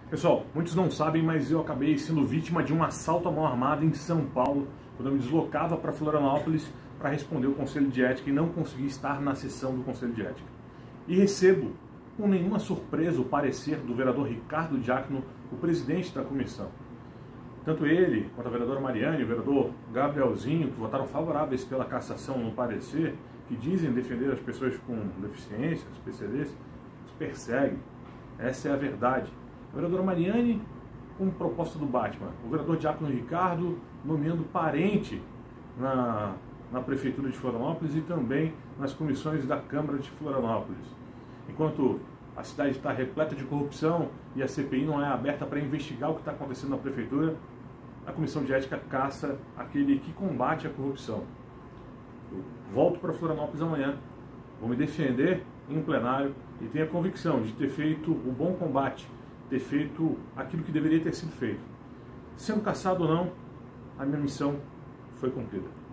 Pessoal, muitos não sabem, mas eu acabei sendo vítima de um assalto à mão armada em São Paulo, quando eu me deslocava para Florianópolis para responder o Conselho de Ética e não consegui estar na sessão do Conselho de Ética. E recebo, com nenhuma surpresa, o parecer do vereador Ricardo Diácono, o presidente da comissão. Tanto ele, quanto a vereadora Mariane e o vereador Gabrielzinho, que votaram favoráveis pela cassação no parecer, que dizem defender as pessoas com deficiência, os PCDs, os perseguem. Essa é a verdade. A vereadora Mariane, com proposta do Batman. O vereador Diácono Ricardo, nomeando parente na Prefeitura de Florianópolis e também nas comissões da Câmara de Florianópolis. Enquanto a cidade está repleta de corrupção e a CPI não é aberta para investigar o que está acontecendo na Prefeitura, a Comissão de Ética caça aquele que combate a corrupção. Eu volto para Florianópolis amanhã, vou me defender em plenário e tenho a convicção de ter feito o bom combate, ter feito aquilo que deveria ter sido feito. Sendo caçado ou não, a minha missão foi cumprida.